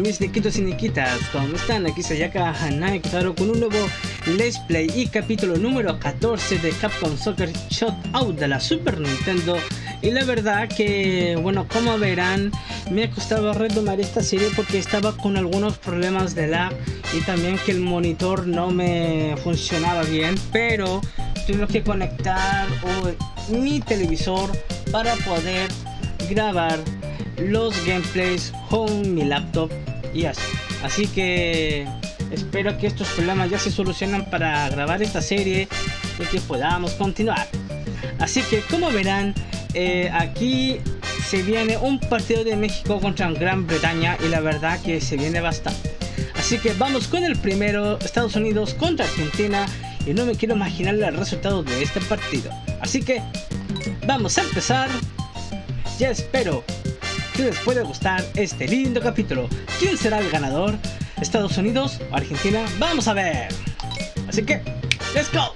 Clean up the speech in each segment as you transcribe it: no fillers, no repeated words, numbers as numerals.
mis niquitos y niquitas, ¿cómo están? Aquí Sayaka Hanai Kotaro con un nuevo Let's Play y capítulo número 14 de Capcom Soccer Shootout de la Super Nintendo. Y la verdad que, bueno, como verán, me ha costado retomar esta serie porque estaba con algunos problemas de lag y también que el monitor no me funcionaba bien, pero tuve que conectar mi televisor para poder grabar los gameplays con mi laptop y así que espero que estos problemas ya se solucionen para grabar esta serie y que podamos continuar. Así que como verán, aquí se viene un partido de México contra Gran Bretaña y la verdad que se viene bastante. Así que vamos con el primero, Estados Unidos contra Argentina, y no me quiero imaginar el resultado de este partido. Así que vamos a empezar. Ya espero que les puede gustar este lindo capítulo. ¿Quién será el ganador? ¿Estados Unidos o Argentina? Vamos a ver. Así que, let's go.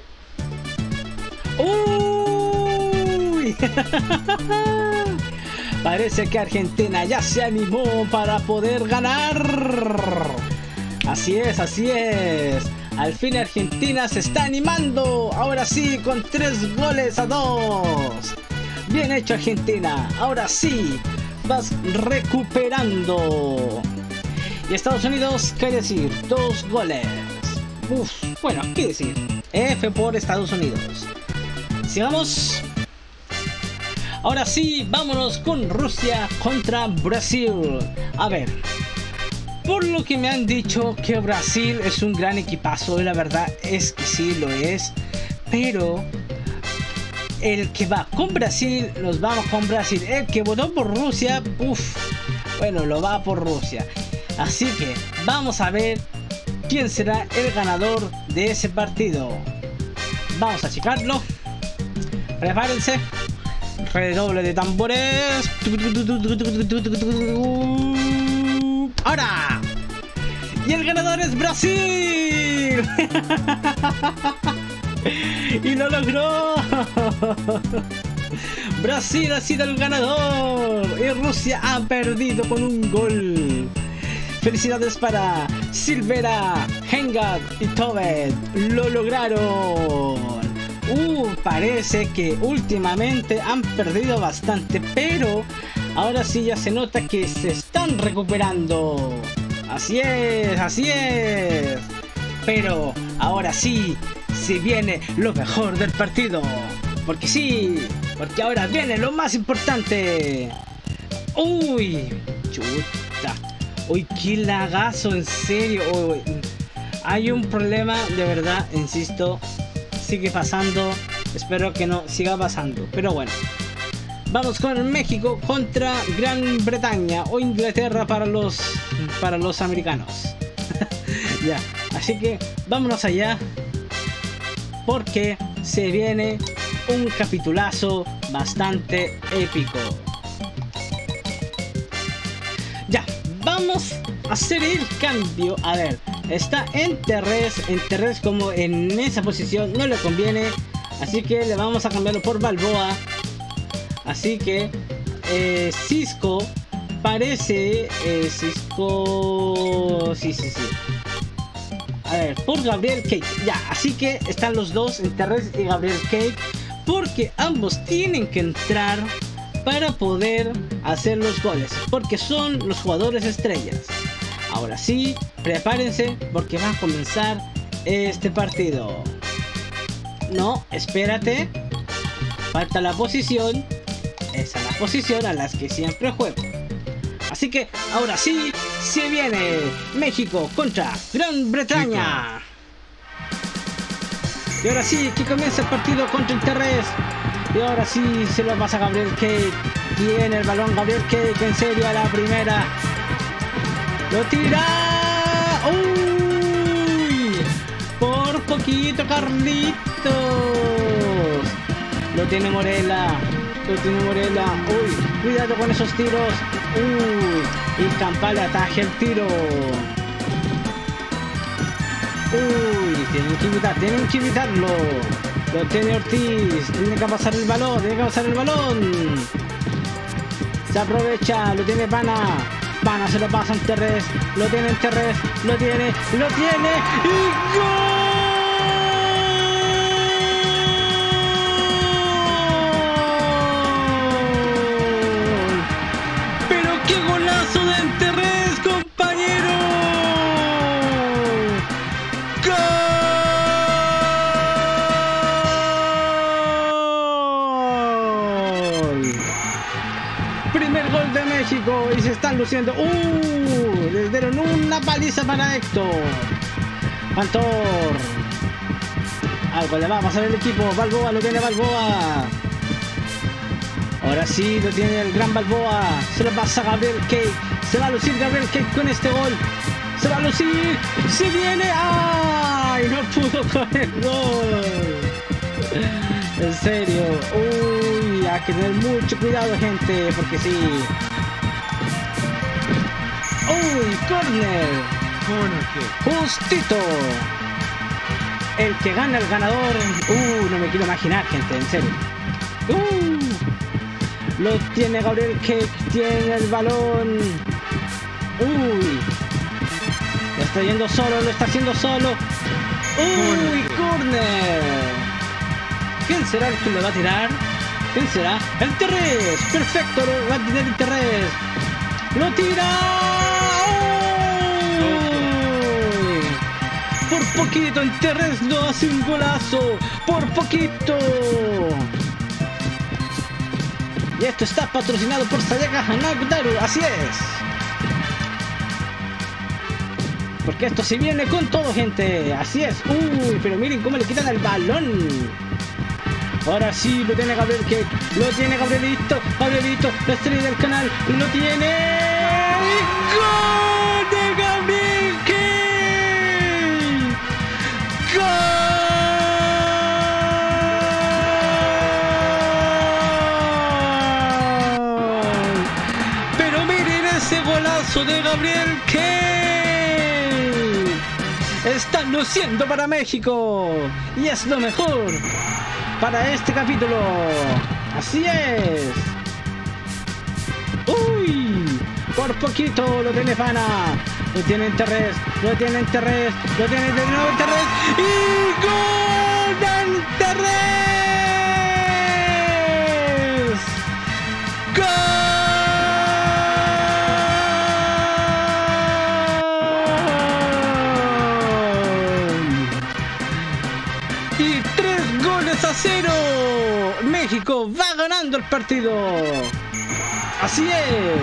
¡Uy! Parece que Argentina ya se animó para poder ganar. Así es, así es. Al fin Argentina se está animando. Ahora sí, con 3-2. Bien hecho, Argentina. Ahora sí, vas recuperando. Y Estados Unidos, ¿qué decir? 2 goles. Uf, bueno, ¿qué decir? F por Estados Unidos. Sigamos. Ahora sí, vámonos con Rusia contra Brasil. A ver, por lo que me han dicho que Brasil es un gran equipazo, y la verdad es que sí lo es, pero el que va con Brasil, nos vamos con Brasil. El que votó por Rusia, bueno, lo va por Rusia. Así que vamos a ver quién será el ganador de ese partido. Vamos a checarlo. Prepárense. Redoble de tambores. ¡Ahora! Y el ganador es Brasil. Y lo logró. Brasil ha sido el ganador y Rusia ha perdido con un gol. Felicidades para Silvera, Hengad y Tobet. Lo lograron. Parece que últimamente han perdido bastante, pero ahora sí ya se nota que se están recuperando. Así es, así es. Pero ahora sí se viene lo mejor del partido. Porque sí, porque ahora viene lo más importante. Uy, chuta. Uy, qué lagazo, en serio. Uy, hay un problema, de verdad, insisto. Sigue pasando. Espero que no siga pasando. Pero bueno. Vamos con México contra Gran Bretaña o Inglaterra para los americanos. Ya. Así que vámonos allá. Porque se viene un capitulazo bastante épico. Ya. Vamos a hacer el cambio. A ver. Está en Terres como en esa posición no le conviene. Así que le vamos a cambiarlo por Balboa. Así que Cisco parece Cisco. Sí. A ver, por Gabriel Cake. Ya, así que están los dos en Terres y Gabriel Cake. Porque ambos tienen que entrar para poder hacer los goles. Porque son los jugadores estrellas. Ahora sí, prepárense porque va a comenzar este partido. No, espérate. Falta la posición. Esa es la posición a las que siempre juego. Así que ahora sí, se viene México contra Gran Bretaña. Y ahora sí, que comienza el partido contra Interres. Y ahora sí, se lo pasa a Gabriel Cake. Tiene el balón Gabriel Cake, en serio, a la primera. ¡Lo tira! ¡Uy! Por poquito, Carlitos. Lo tiene Morela. ¡Uy! Cuidado con esos tiros. ¡Uy! Y Campal ataja el tiro. ¡Uy! Tienen que evitarlo. Lo tiene Ortiz. Tiene que pasar el balón. Se aprovecha. Lo tiene Pana. Pana se lo pasa en Terres. Lo tiene en Terres. Lo tiene. ¡Y gol! ¡Pero qué golazo de Terres, compañero! Primer gol de México y se están luciendo. Les dieron una paliza para Héctor. Cantor. Algo le va a pasar el equipo. Balboa, lo tiene Balboa. Ahora sí lo tiene el gran Balboa. Se lo pasa a Gabriel Cake. Se va a lucir Gabriel Cake con este gol. Se va a lucir. Se viene. ¡Ay! No pudo con el gol. En serio. Uy, hay que tener mucho cuidado, gente, porque sí. Uy, corner. Justito. El que gana, el ganador. No me quiero imaginar, gente, en serio. Lo tiene Gabriel Cake, tiene el balón. Uy. Lo está yendo solo, lo está haciendo solo. Uy, corner. ¿Quién será el que lo va a tirar? ¿Quién será? ¡El Terres! ¡Perfecto! Lo va a tirar el Terres. ¡Lo tira! ¡Uy! Por poquito el Terres lo hace un golazo. Por poquito. Y esto está patrocinado por Sayaka Hanagdaru. Así es. Porque esto se viene con todo, gente. Así es. Uy, pero miren cómo le quitan el balón. Ahora sí, lo tiene Gabriel Cake. Lo tiene Gabrielito. Gabrielito, la estrella del canal. Lo tiene. ¡Gol de Gabriel Cake! ¡Gol! Pero miren ese golazo de Gabriel Cake. Están luciendo para México. Y es lo mejor para este capítulo. Así es. Uy, por poquito lo tiene Pana. Lo tiene en Terres. Lo tiene en Terres. Lo tiene de nuevo en Terres. Y gol de Terres. Gol. Y 3-0. México va ganando el partido. Así es.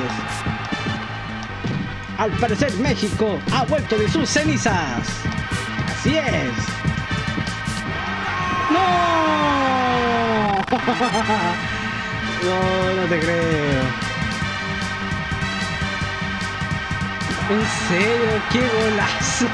Al parecer México ha vuelto de sus cenizas. Así es. ¡No! No te creo. En serio, qué golazo.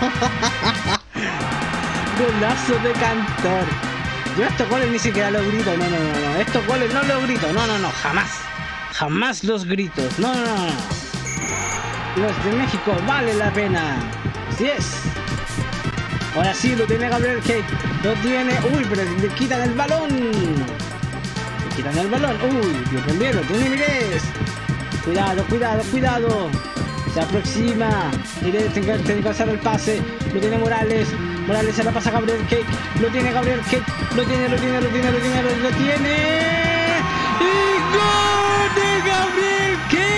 Golazo de Cantor. Yo estos goles ni siquiera los grito. No. Estos goles no los grito. No. Jamás. Jamás los gritos. No. Los de México vale la pena. Así es. Ahora sí lo tiene Gabriel Cake. Lo tiene. Uy, pero le quitan el balón. Le quitan el balón. Uy, bien. Lo tiene Mires. Cuidado. Se aproxima. Mires tiene que hacer el pase. Lo tiene Morales. Morales se la pasa a Gabriel Cake. Lo tiene Gabriel Cake. Lo tiene. ¡Y gol de Gabriel Cake!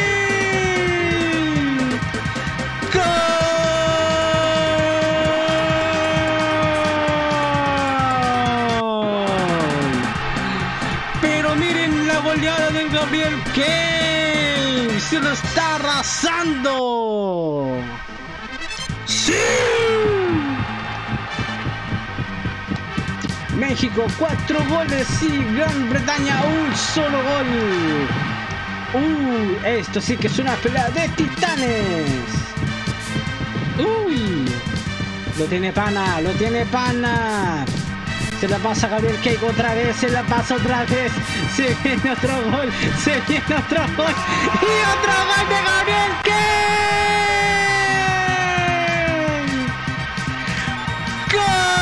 Pero miren la goleada de Gabriel Cake. Se lo está arrasando. ¡Sí! México 4 goles y Gran Bretaña un solo gol. Esto sí que es una pelea de titanes. Uy, lo tiene Pana. Se la pasa a Gabriel Cake otra vez, se viene otro gol. Y otro gol de Gabriel Cake. ¡Gol!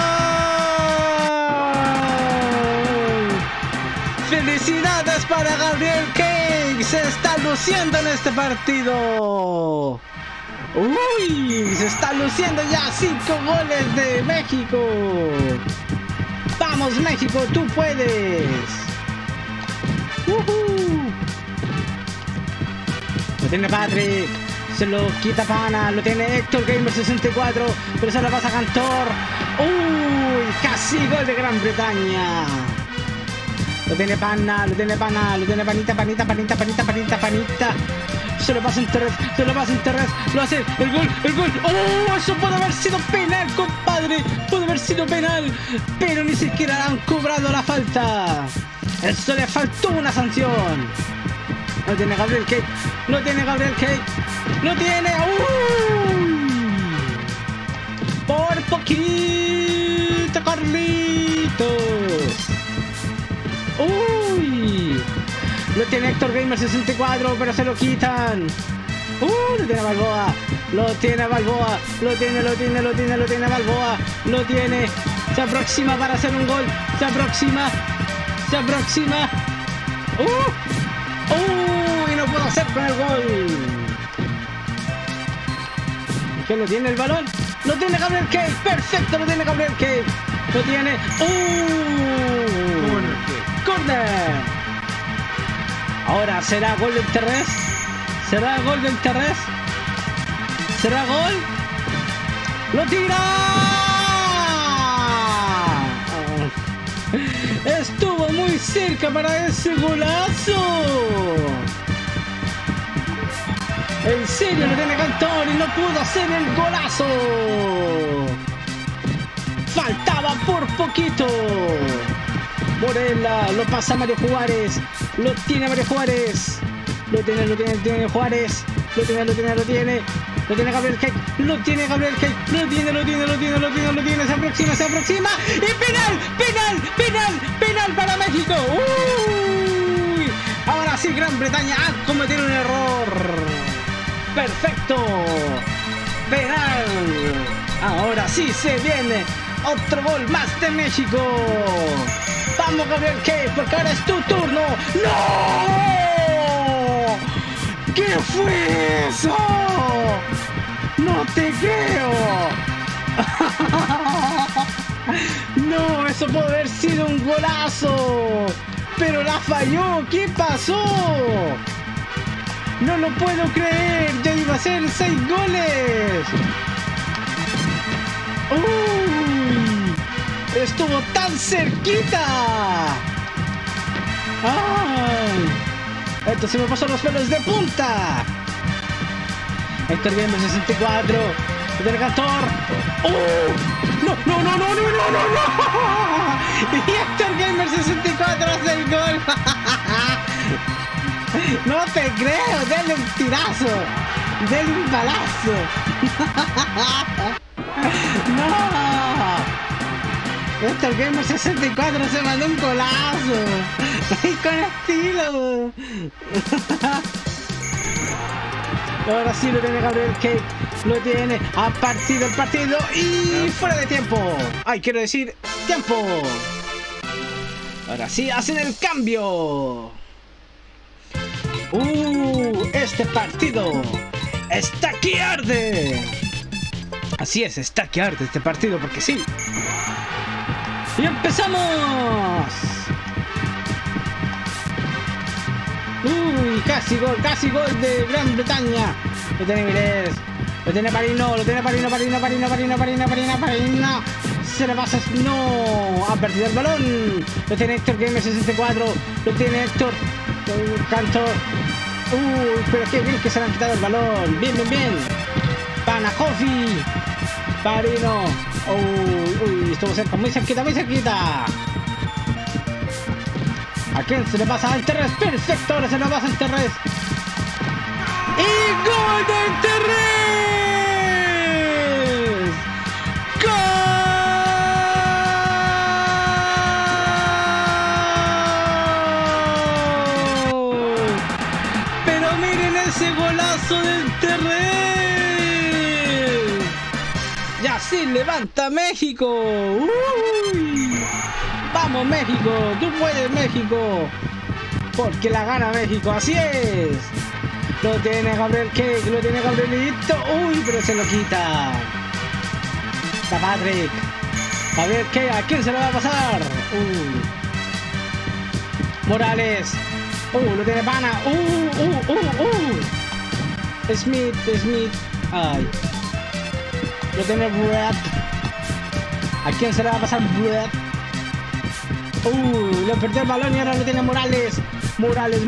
¡Felicidades para Gabriel! luciendo en este partido. Uy, se está luciendo ya 5 goles de México. Vamos México, tú puedes. Lo tiene Patrick, se lo quita Pana, lo tiene Héctor Gamer 64, pero se lo pasa a Cantor. Uy, casi gol de Gran Bretaña. Lo tiene Pana, lo tiene Pana, lo tiene Panita. Se lo pasa en Terres, lo hace, el gol. ¡Oh! Eso puede haber sido penal, compadre. Puede haber sido penal, pero ni siquiera han cobrado la falta. Eso le faltó una sanción. Lo tiene Gabriel Cake, lo tiene. Por poquito, Carlitos. Uy. Lo tiene Héctor Gamer 64, pero se lo quitan. Lo tiene Balboa. Lo tiene Balboa. Se aproxima para hacer un gol. Se aproxima. Y no puedo hacer con el gol. ¿Quién lo tiene el balón? Lo tiene Gabriel Cake. Perfecto, lo tiene Gabriel Cake. Lo tiene. Corner. Ahora será gol del Terres. ¿Será gol? ¡Lo tira! Estuvo muy cerca para ese golazo. En serio, lo tiene Cantor y no pudo hacer el golazo. Faltaba por poquito. Morela, lo pasa Mario Juárez. Lo tiene Mario Juárez. Lo tiene Juárez. Lo tiene Gabriel Cake. Lo tiene. Se aproxima. Y penal para México. Uy. Ahora sí, Gran Bretaña ha cometido un error. Perfecto. Penal. Ahora sí se viene otro gol más de México. Vamos Gabriel Cake, porque ahora es tu turno. ¡No! ¿Qué fue eso? ¡No te creo! No, eso puede haber sido un golazo. Pero la falló. ¿Qué pasó? No lo puedo creer. Ya iba a ser 6 goles. Estuvo tan cerquita. ¡Ay! Esto se me pasó los pelos de punta. Héctor Gamer 64. Del Cantor. ¡No! Y Héctor Gamer 64 hace el gol. No te creo. Dale un tirazo. Dale un balazo. ¡No! Héctor Gamer 64 se mandó un golazo. Y con estilo. Ahora sí lo tiene Gabriel Cake. Lo tiene. Ha partido el partido. Y fuera de tiempo. Ay, quiero decir tiempo. Ahora sí hacen el cambio. Este partido está que arde. Así es, está que arde este partido porque sí. ¡Y empezamos! ¡Uy! Casi gol de Gran Bretaña. Lo tiene Vilés. Lo tiene Parino. Se le pasa. ¡No! Ha perdido el balón. Lo tiene Héctor Gamer 64. Lo tiene Héctor. Cantor. ¡Uy! Pero qué bien que se le han quitado el balón. Bien. Panajofi. Parino. Uy, estuvo cerca, muy cerquita. ¿A quién se le pasa? Al Terres. Perfecto, ahora se le pasa al Terres. ¡Y gol del Terres! ¡Gol! Pero miren ese golazo del Terres. Y así levanta México. ¡Uy! Vamos México, tú puedes México. Porque la gana México, así es. Lo tiene Gabriel Cake, lo tiene Gabrielito. Uy, pero se lo quita. Está Patrick. Gabriel Cake, ¿a quién se lo va a pasar? Morales. Lo tiene Pana. Smith. Ay. Lo tiene Brett. ¿A quién se le va a pasar Brett? Lo perdió el balón y ahora lo tiene Morales. Morales.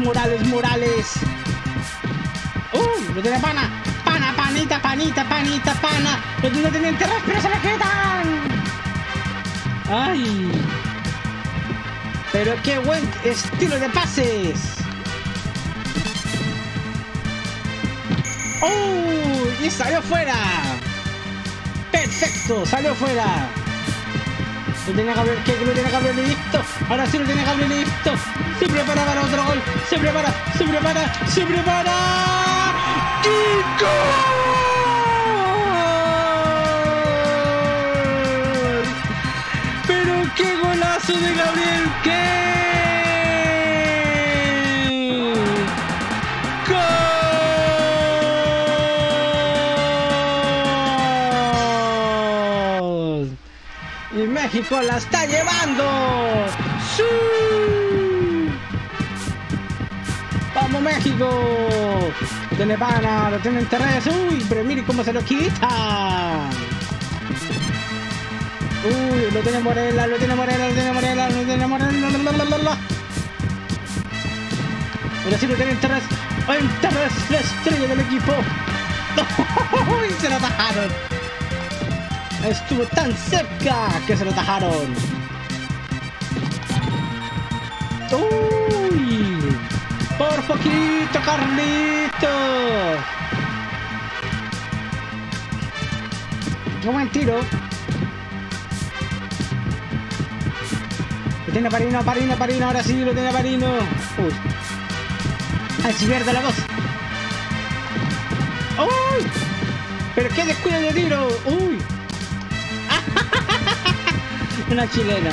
Lo tiene Pana. Panita. Lo tiene Interés, pero se le quitan. Ay. Pero qué buen estilo de pases. Y salió fuera. Perfecto, salió fuera. Lo tiene Gabriel Cake, lo tiene Gabrielito. Ahora sí lo tiene Gabrielito. Se prepara para otro gol. Se prepara. ¡Y gol! Pero qué golazo de Gabriel Cake. ¡Gol! Y México la está llevando. ¡Sí! ¡Vamos México! Lo tiene Pana, lo tiene Interés. Pero mire cómo se lo quita. Lo tiene Morela. Ahora sí lo tiene Interés. Interés, la estrella del equipo. Se lo atajaron. Estuvo tan cerca que se lo atajaron. Por poquito, Carlitos. Qué buen tiro. Lo tiene Parino. Ahora sí lo tiene Parino. Ay, si pierde la voz. Pero qué descuido de tiro. Una chilena.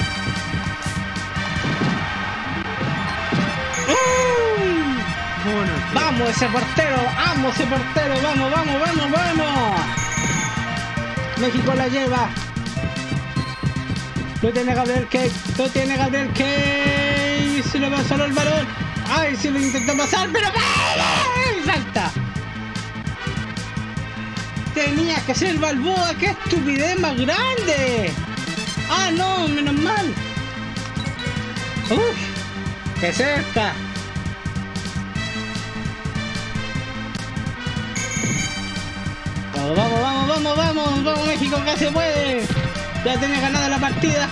Vamos ese portero, vamos. México la lleva. Lo tiene Gabriel Cake. Se le va solo el balón. Ay, se lo intentó pasar, pero salta. Tenía que ser Balboa. ¡Qué estupidez más grande! No, menos mal. ¡Qué cerca! Vamos México, que se puede. Ya tenía ganada la partida.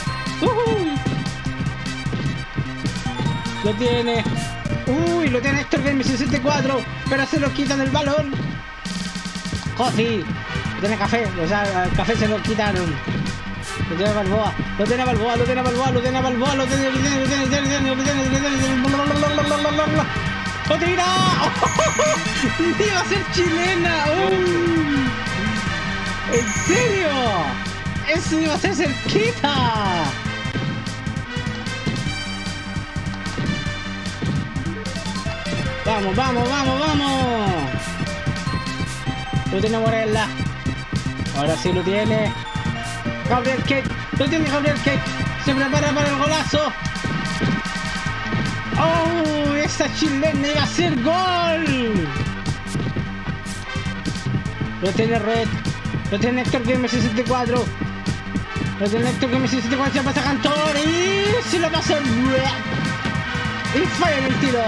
Lo tiene. Lo tiene Héctor Game 64, pero se lo quitan el balón. Sí, tiene Café, o sea, el Café se lo quitaron. Lo tiene Balboa. Lo tira. Iba a ser chilena. ¿En serio? Eso iba a ser cerquita. Vamos. Lo tiene Morella. Ahora sí lo tiene Gabriel Cake. Se prepara para el golazo. Esa chilena iba a ser gol. Lo tiene Red. Lo tiene Héctor Game 64. Se pasa a Cantor y se lo pasa Red. Y falla en el tiro.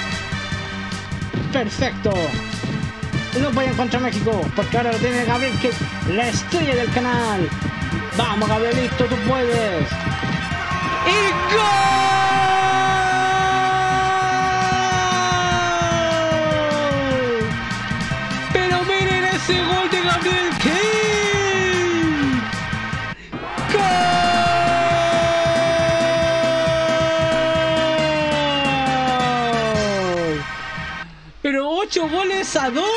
Perfecto. No voy a encontrar México, porque ahora lo tiene Gabriel Cake, la estrella del canal. Vamos, Gabrielito, tú puedes. ¡Y gol! Pero miren ese gol de Gabriel Cake. ¡Gol! Pero 8 goles a 2.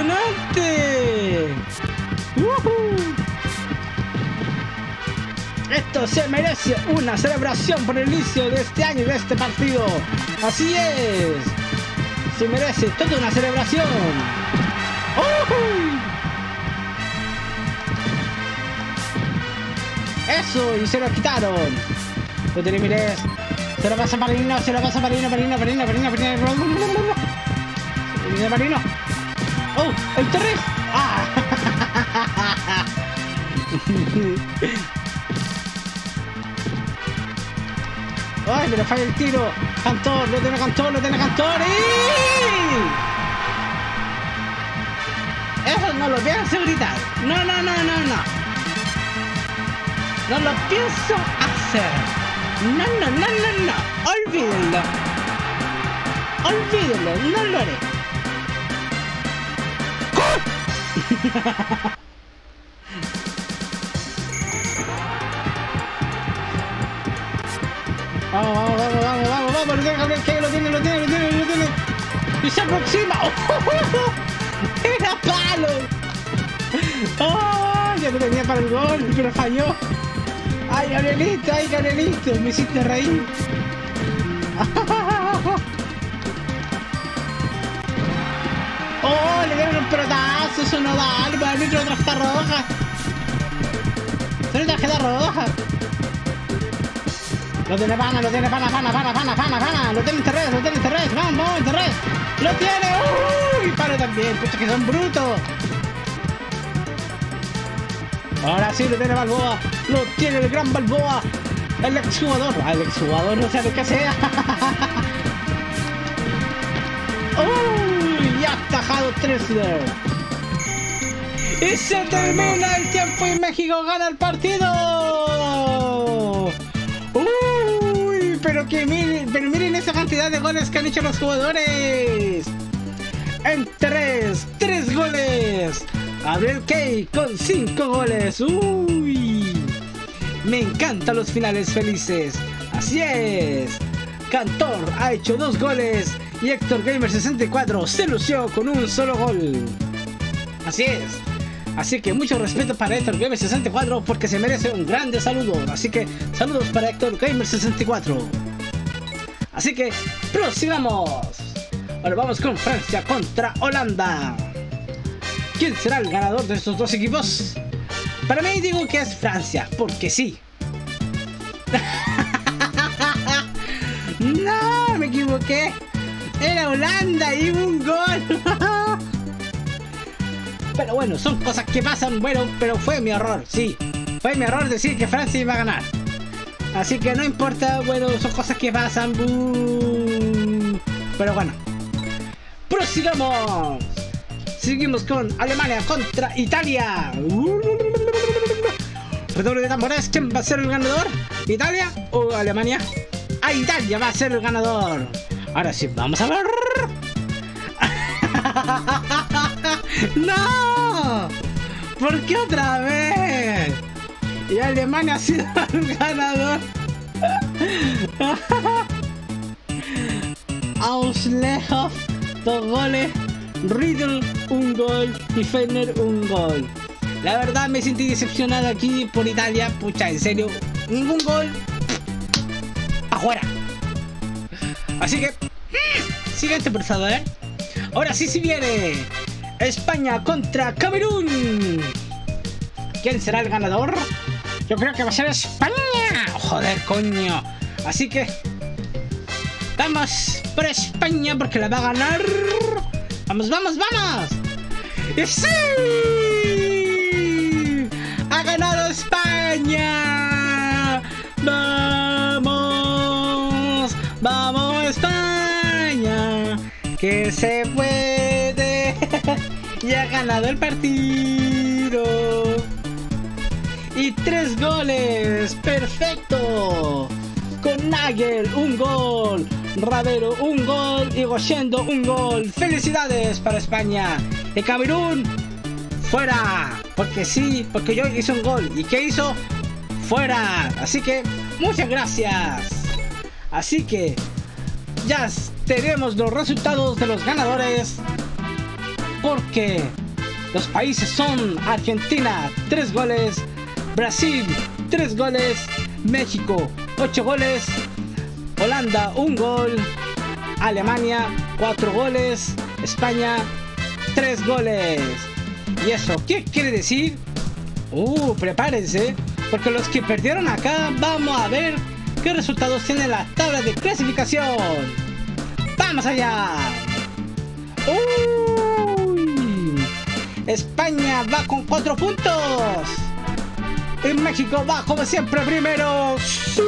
¡Impresionante! Esto se merece una celebración por el inicio de este año y de este partido. Así es. Se merece toda una celebración. ¡Oh! Eso, y se lo quitaron. Lo tiene Mires. Se lo pasa Marino, se lo pasa Marino. Marino. ¡Oh! ¡El Torres! ¡Ah! ¡Ay, me lo falla el tiro! ¡Cantor! ¡Lo tiene Cantor! ¡Y! Eso no lo pienso gritar. No. No lo pienso hacer. No. Olvídenlo, no lo haré. Vamos, lo tiene Gabriel, que lo tiene. Y se aproxima. ¡Era palo! ¡Oh! Ya lo tenía para el gol, pero falló. ¡Ay, Gabrielito! Me hiciste reír. ¡Oh! Le dieron un pelotazo, eso no vale, para el otra tarjeta roja. Tiene tarjeta roja. Lo tiene pana. Lo tiene Terres. Vamos, Terres. Lo tiene. ¡Uy! Palo también. Pucha, que son brutos. Ahora sí lo tiene Balboa. Lo tiene el gran Balboa. El exjugador. El exjugador no sabe qué sea. ¡Uy! Y ha atajado Tressler. Y se termina el tiempo y México gana el partido. ¡Uy! Pero miren esa cantidad de goles que han hecho los jugadores. En tres goles. Gabriel Kay con 5 goles. ¡Uy! Me encantan los finales felices. Así es. Cantor ha hecho 2 goles y Héctor Gamer 64 se lució con un solo gol. Así es. Así que mucho respeto para Héctor Gamer 64 porque se merece un grande saludo. Así que saludos para Héctor Gamer 64. Así que prosigamos. Ahora vamos con Francia contra Holanda. ¿Quién será el ganador de estos dos equipos? Para mí digo que es Francia, porque sí. No, me equivoqué. Era Holanda y un gol. Pero bueno, son cosas que pasan. Bueno, pero fue mi error, sí. Fue mi error decir que Francia iba a ganar. Así que no importa, bueno, son cosas que pasan. Pero bueno. Prosigamos. Seguimos con Alemania contra Italia. Redoble de tambores. ¿Quién va a ser el ganador? ¿Italia o Alemania? ¡Ah, Italia va a ser el ganador! Ahora sí, vamos a ver. ¡No! ¿Por qué otra vez? Y Alemania ha sido el ganador. Auslechov, 2 goles. Riddle, 1 gol. Y Fenner, 1 gol. La verdad me sentí decepcionado aquí por Italia. Pucha, en serio, ningún gol. Afuera. Así que siguiente, por favor. Ahora sí viene España contra Camerún. ¿Quién será el ganador? Yo creo que va a ser España. Joder, coño. Así que vamos por España porque la va a ganar. Vamos. ¡Y sí! ¡Ha ganado España! ¡Vamos España! ¡Que se puede! Y ha ganado el partido. Y 3 goles. ¡Perfecto! Con Nagel, 1 gol. Ravero, 1 gol. Y Goshendo, 1 gol. ¡Felicidades para España! Y Camerún, fuera. Porque sí, porque yo hice 1 gol. ¿Y qué hizo? Fuera. Así que, muchas gracias. Así que, ya tenemos los resultados de los ganadores. Porque los países son Argentina, 3 goles. Brasil 3 goles, México 8 goles, Holanda 1 gol, Alemania 4 goles, España 3 goles. ¿Y eso qué quiere decir? Prepárense, porque los que perdieron acá, vamos a ver qué resultados tiene la tabla de clasificación. ¡Vamos allá! España va con 4 puntos. Y México va como siempre primero. ¡Sí!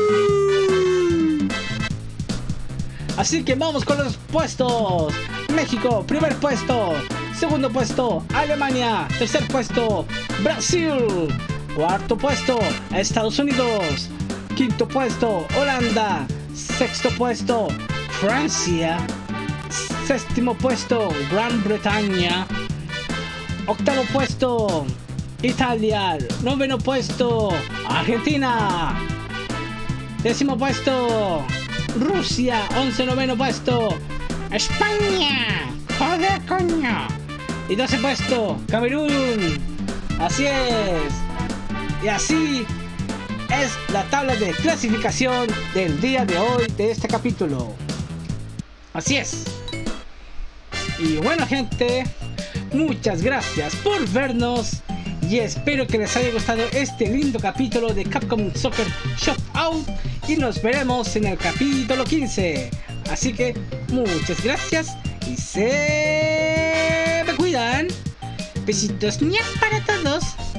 Así que vamos con los puestos. México, primer puesto. Segundo puesto, Alemania. Tercer puesto, Brasil. Cuarto puesto, Estados Unidos. Quinto puesto, Holanda. Sexto puesto, Francia. Séptimo puesto, Gran Bretaña. Octavo puesto, Italia. Noveno puesto, Argentina. Décimo puesto, Rusia. 11 noveno puesto, España. ¡Joder, coño! Y 12 puesto, Camerún. Así es. Y así es la tabla de clasificación del día de hoy de este capítulo. Así es. Y bueno, gente, muchas gracias por vernos y espero que les haya gustado este lindo capítulo de Capcom Soccer Shootout y nos veremos en el capítulo 15. Así que muchas gracias y se me cuidan. Besitos ña para todos.